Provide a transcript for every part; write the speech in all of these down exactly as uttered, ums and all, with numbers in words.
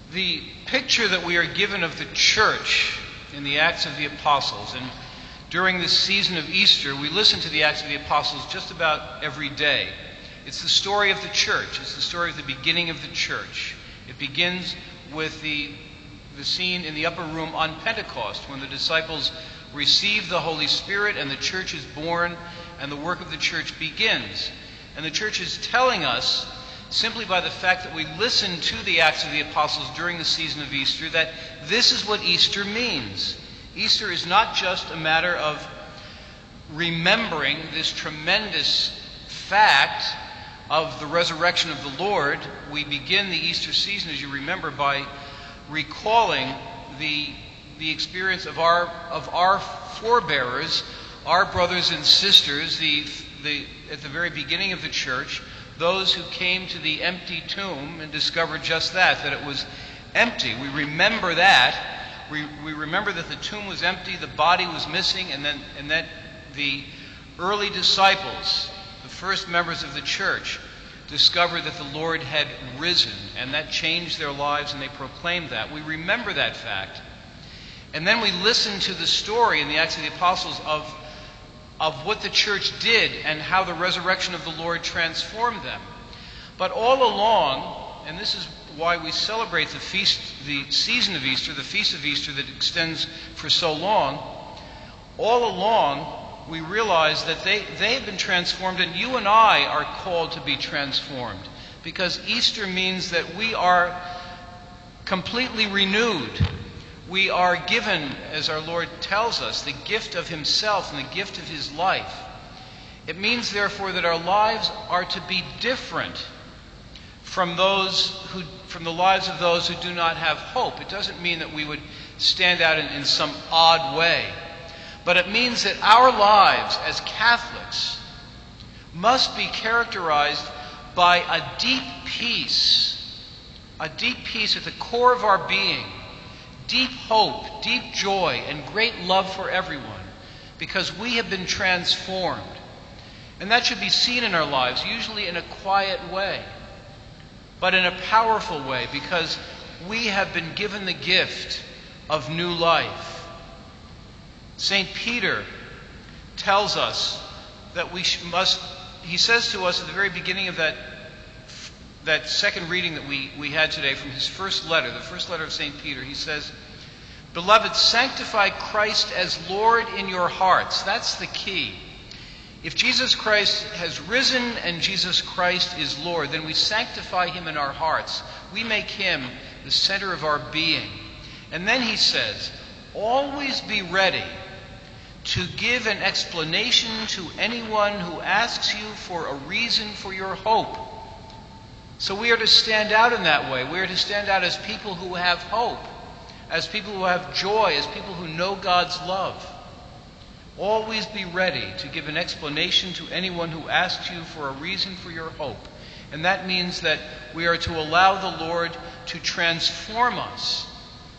The picture that we are given of the church in the Acts of the Apostles, and during this season of Easter, we listen to the Acts of the Apostles just about every day. It's the story of the church. It's the story of the beginning of the church. It begins with the, the scene in the upper room on Pentecost, when the disciples receive the Holy Spirit and the church is born and the work of the church begins. And the church is telling us, simply by the fact that we listen to the Acts of the Apostles during the season of Easter, that this is what Easter means. Easter is not just a matter of remembering this tremendous fact of the resurrection of the Lord. We begin the Easter season, as you remember, by recalling the, the experience of our, of our forebearers, our brothers and sisters, the, the, at the very beginning of the church, those who came to the empty tomb and discovered just that, that it was empty. We remember that. We, we remember that the tomb was empty, the body was missing, and then and that the early disciples, the first members of the church, discovered that the Lord had risen, and that changed their lives, and they proclaimed that. We remember that fact. And then we listen to the story in the Acts of the Apostles of of what the church did and how the resurrection of the Lord transformed them. But all along, and this is why we celebrate the feast, the season of Easter, the feast of Easter that extends for so long, all along we realize that they, they have been transformed, and you and I are called to be transformed, because Easter means that we are completely renewed. We are given, as our Lord tells us, the gift of Himself and the gift of His life. It means, therefore, that our lives are to be different from those who, from the lives of those who do not have hope. It doesn't mean that we would stand out in, in some odd way, but it means that our lives as Catholics must be characterized by a deep peace, a deep peace at the core of our being, deep hope, deep joy, and great love for everyone, because we have been transformed. And that should be seen in our lives, usually in a quiet way, but in a powerful way, because we have been given the gift of new life. Saint Peter tells us that we must, he says to us at the very beginning of that that second reading that we, we had today from his first letter, the first letter of Saint Peter, he says, "Beloved, sanctify Christ as Lord in your hearts." That's the key. If Jesus Christ has risen and Jesus Christ is Lord, then we sanctify Him in our hearts. We make Him the center of our being. And then he says, "Always be ready to give an explanation to anyone who asks you for a reason for your hope." So we are to stand out in that way. We are to stand out as people who have hope, as people who have joy, as people who know God's love. Always be ready to give an explanation to anyone who asks you for a reason for your hope. And that means that we are to allow the Lord to transform us.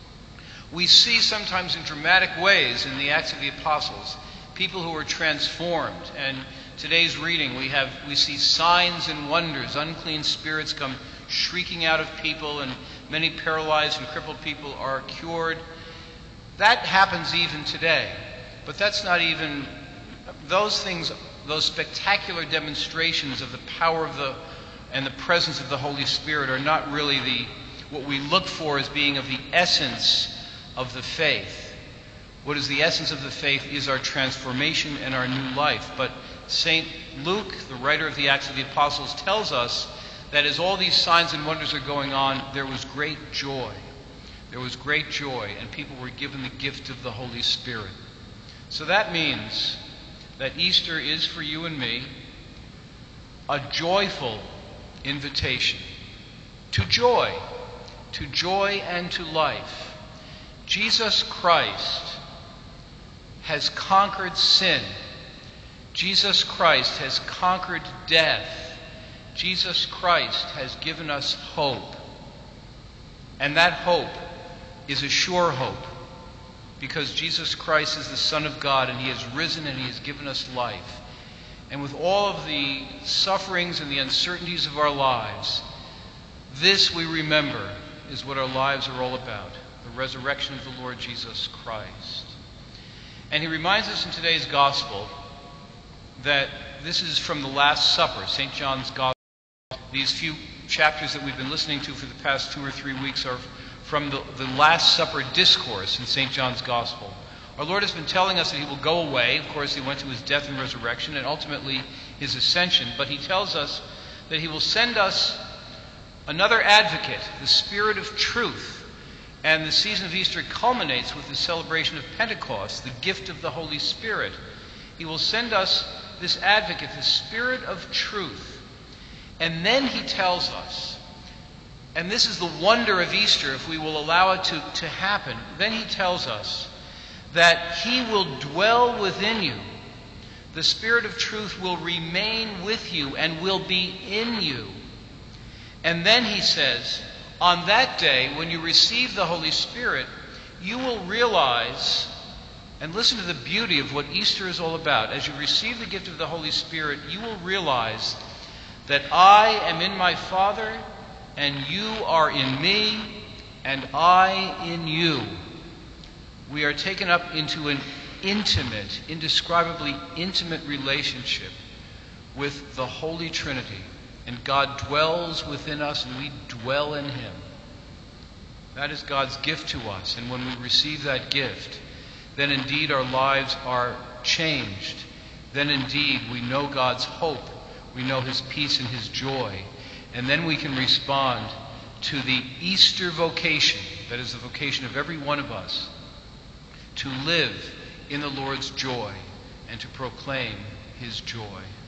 We see sometimes in dramatic ways in the Acts of the Apostles people who are transformed. And today's reading, we have we see signs and wonders. Unclean spirits come shrieking out of people, and many paralyzed and crippled people are cured. That happens even today. But that's not even, those things, those spectacular demonstrations of the power of the and the presence of the Holy Spirit are not really the what we look for as being of the essence of the faith. What is the essence of the faith is our transformation and our new life. But Saint Luke, the writer of the Acts of the Apostles, tells us that as all these signs and wonders are going on, there was great joy. There was great joy, and people were given the gift of the Holy Spirit. So that means that Easter is for you and me a joyful invitation to joy, to joy and to life. Jesus Christ has conquered sin. Jesus Christ has conquered death. Jesus Christ has given us hope. And that hope is a sure hope, because Jesus Christ is the Son of God, and He has risen and He has given us life. And with all of the sufferings and the uncertainties of our lives, this we remember, is what our lives are all about, the resurrection of the Lord Jesus Christ. And he reminds us in today's gospel that this is from the Last Supper, Saint John's Gospel. These few chapters that we've been listening to for the past two or three weeks are from the, the Last Supper discourse in Saint John's Gospel. Our Lord has been telling us that he will go away. Of course, he went to his death and resurrection and ultimately his ascension. But he tells us that he will send us another advocate, the Spirit of truth. And the season of Easter culminates with the celebration of Pentecost, the gift of the Holy Spirit. He will send us this advocate, the Spirit of truth. And then he tells us, and this is the wonder of Easter if we will allow it to, to happen, then he tells us that he will dwell within you. The Spirit of truth will remain with you and will be in you. And then he says, on that day, when you receive the Holy Spirit, you will realize, and listen to the beauty of what Easter is all about. As you receive the gift of the Holy Spirit, you will realize that I am in my Father, and you are in me, and I in you. We are taken up into an intimate, indescribably intimate relationship with the Holy Trinity. And God dwells within us, and we dwell in him. That is God's gift to us. And when we receive that gift, then indeed our lives are changed. Then indeed we know God's hope. We know his peace and his joy. And then we can respond to the Easter vocation, that is the vocation of every one of us, to live in the Lord's joy and to proclaim his joy.